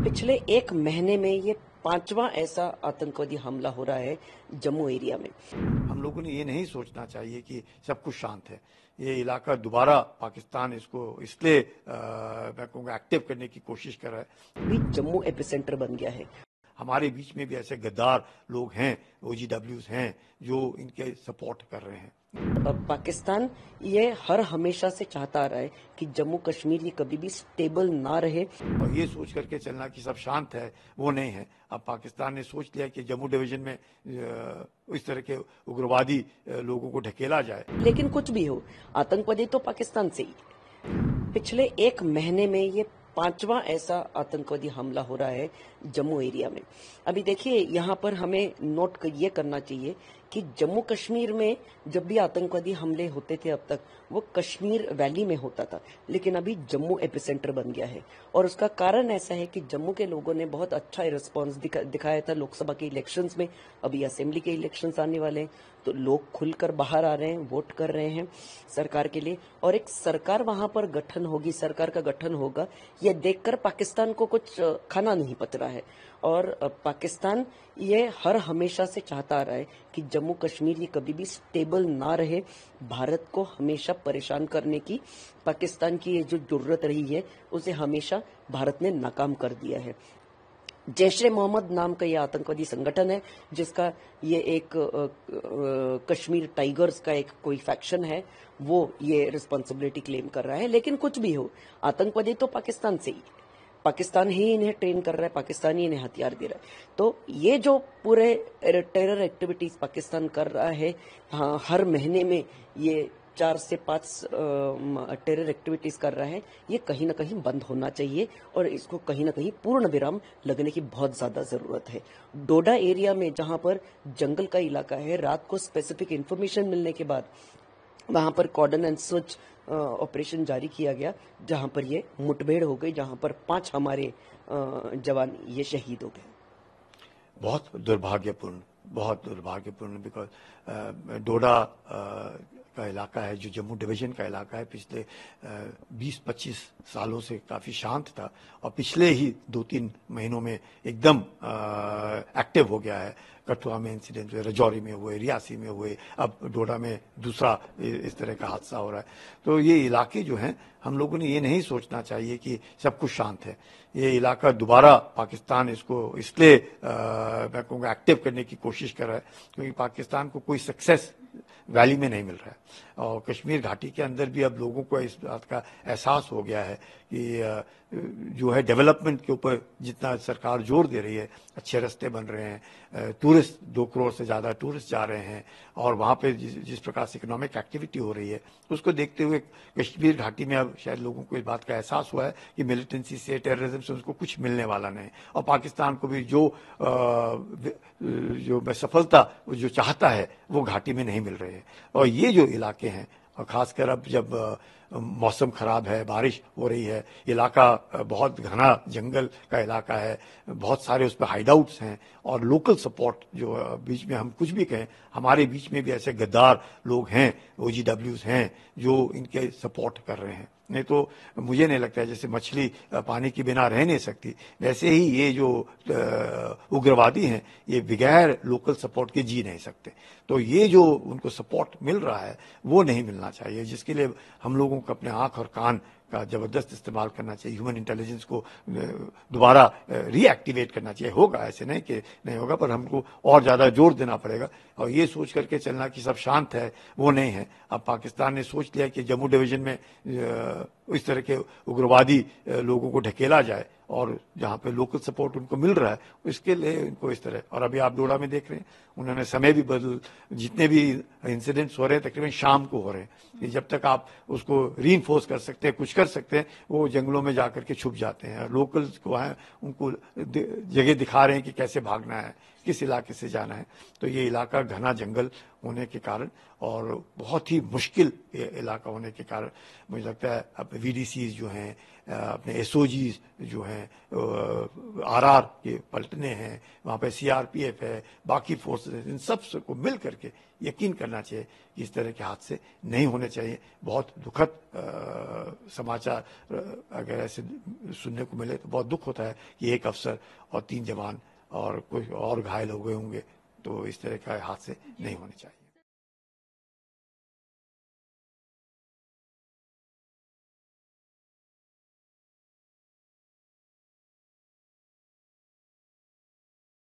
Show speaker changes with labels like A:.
A: पिछले एक महीने में ये पांचवा ऐसा आतंकवादी हमला हो रहा है जम्मू एरिया में।
B: हम लोगों ने ये नहीं सोचना चाहिए कि सब कुछ शांत है। ये इलाका दोबारा पाकिस्तान इसको इसलिए मैं कहूँगा एक्टिव करने की कोशिश कर रहा है।
A: अभी जम्मू एपिसेंटर बन गया है।
B: हमारे बीच में भी ऐसे गद्दार लोग हैं, OGWs हैं, जो इनके सपोर्ट कर रहे हैं।
A: पाकिस्तान ये हर हमेशा से चाहता आ रहा है कि जम्मू कश्मीर ये कभी भी स्टेबल ना रहे।
B: और ये सोच करके चलना कि सब शांत है, वो नहीं है। अब पाकिस्तान ने सोच लिया कि जम्मू डिवीजन में इस तरह के उग्रवादी लोगों को ढकेला जाए।
A: लेकिन कुछ भी हो, आतंकवादी तो पाकिस्तान से ही। पिछले एक महीने में ये पांचवा ऐसा आतंकवादी हमला हो रहा है जम्मू एरिया में। अभी देखिए, यहाँ पर हमें नोट ये करना चाहिए कि जम्मू कश्मीर में जब भी आतंकवादी हमले होते थे अब तक, वो कश्मीर वैली में होता था, लेकिन अभी जम्मू एपिसेंटर बन गया है। और उसका कारण ऐसा है कि जम्मू के लोगों ने बहुत अच्छा रिस्पांस दिखाया था लोकसभा के इलेक्शंस में। अभी असेंबली के इलेक्शंस आने वाले हैं, तो लोग खुलकर बाहर आ रहे हैं, वोट कर रहे हैं सरकार के लिए, और एक सरकार वहां पर गठन होगी, सरकार का गठन होगा। यह देखकर पाकिस्तान को कुछ खाना नहीं पच रहा है। और पाकिस्तान ये हर हमेशा से चाहता आ रहा है कि जम्मू कश्मीर ये कभी भी स्टेबल ना रहे। भारत को हमेशा परेशान करने की पाकिस्तान की ये जो जरूरत रही है, उसे हमेशा भारत ने नाकाम कर दिया है। जैश ए मोहम्मद नाम का ये आतंकवादी संगठन है, जिसका ये एक कश्मीर टाइगर्स का एक कोई फैक्शन है, वो ये रिस्पॉन्सिबिलिटी क्लेम कर रहा है। लेकिन कुछ भी हो, आतंकवादी तो पाकिस्तान से ही, पाकिस्तान ही इन्हें ट्रेन कर रहा है, पाकिस्तान ही इन्हें हथियार दे रहा है। तो ये जो पूरे टेरर एक्टिविटीज पाकिस्तान कर रहा है, हाँ, हर महीने में ये 4 से 5 टेरर एक्टिविटीज कर रहा है, ये कहीं ना कहीं बंद होना चाहिए और इसको कहीं ना कहीं पूर्ण विराम लगने की बहुत ज्यादा जरूरत है। डोडा एरिया में, जहां पर जंगल का इलाका है, रात को स्पेसिफिक इंफॉर्मेशन मिलने के बाद वहां पर कॉर्डन एंड सर्च ऑपरेशन जारी किया गया, जहां पर ये मुठभेड़ हो गई, जहां पर 5 हमारे जवान ये शहीद हो गए।
B: बहुत दुर्भाग्यपूर्ण बिकॉज डोडा का इलाका है, जो जम्मू डिवीजन का इलाका है, पिछले 20-25 सालों से काफ़ी शांत था और पिछले ही 2-3 महीनों में एकदम एक्टिव हो गया है। कठुआ में इंसिडेंट हुए, राजौरी में हुए, रियासी में हुए, अब डोडा में दूसरा इस तरह का हादसा हो रहा है। तो ये इलाके जो हैं, हम लोगों ने ये नहीं सोचना चाहिए कि सब कुछ शांत है। ये इलाका दोबारा पाकिस्तान इसको इसलिए मैं कहूँगा एक्टिव करने की कोशिश कर रहा है, क्योंकि पाकिस्तान को कोई सक्सेस वैली में नहीं मिल रहा है। और कश्मीर घाटी के अंदर भी अब लोगों को इस बात का एहसास हो गया है कि जो है डेवलपमेंट के ऊपर जितना सरकार जोर दे रही है, अच्छे रास्ते बन रहे हैं, टूरिस्ट 2 करोड़ से ज़्यादा टूरिस्ट जा रहे हैं, और वहाँ पे जिस प्रकार से इकोनॉमिक एक्टिविटी हो रही है, उसको देखते हुए कश्मीर घाटी में अब शायद लोगों को इस बात का एहसास हुआ है कि मिलिटेंसी से, टेररिज्म से उसको कुछ मिलने वाला नहीं। और पाकिस्तान को भी जो सफलता जो चाहता है, वो घाटी में नहीं मिल रही है। और ये जो इलाके हैं, और खासकर अब जब मौसम खराब है, बारिश हो रही है, इलाका बहुत घना जंगल का इलाका है, बहुत सारे उस पर हाइडआउट्स हैं, और लोकल सपोर्ट जो बीच में हम कुछ भी कहें, हमारे बीच में भी ऐसे गद्दार लोग हैं, OGWs हैं, जो इनके सपोर्ट कर रहे हैं। नहीं तो मुझे नहीं लगता है, जैसे मछली पानी के बिना रह नहीं सकती, वैसे ही ये जो उग्रवादी हैं, ये बगैर लोकल सपोर्ट के जी नहीं सकते। तो ये जो उनको सपोर्ट मिल रहा है, वो नहीं मिलना चाहिए, जिसके लिए हम लोगों को अपने आंख और कान का जबरदस्त इस्तेमाल करना चाहिए। ह्यूमन इंटेलिजेंस को दोबारा रीएक्टिवेट करना चाहिए। होगा, ऐसे नहीं कि नहीं होगा, पर हमको और ज़्यादा जोर देना पड़ेगा। और ये सोच करके चलना कि सब शांत है, वो नहीं है। अब पाकिस्तान ने सोच लिया कि जम्मू डिवीजन में इस तरह के उग्रवादी लोगों को ढकेला जाए, और जहाँ पे लोकल सपोर्ट उनको मिल रहा है, इसके लिए इनको इस तरह। और अभी आप डोडा में देख रहे हैं, उन्होंने समय भी बदल, जितने भी इंसिडेंट्स हो रहे हैं तकरीबन शाम को हो रहे हैं। जब तक आप उसको रीइंफोर्स कर सकते हैं, कुछ कर सकते हैं, वो जंगलों में जाकर के छुप जाते हैं। लोकल्स को हैं, उनको जगह दिखा रहे हैं कि कैसे भागना है, किस इलाके से जाना है। तो ये इलाका घना जंगल होने के कारण और बहुत ही मुश्किल इलाका होने के कारण मुझे लगता है अब VDCs जो हैं, अपने SOGs जो हैं, RR के पलटने हैं, वहाँ पे CRPF है, बाकी फोर्सेस, इन सब को मिल करके यकीन करना चाहिए कि इस तरह के हादसे नहीं होने चाहिए। बहुत दुखद समाचार अगर ऐसे सुनने को मिले तो बहुत दुख होता है कि एक अफसर और 3 जवान और कोई और घायल हो गए होंगे। तो इस तरह का हादसे नहीं होने चाहिए।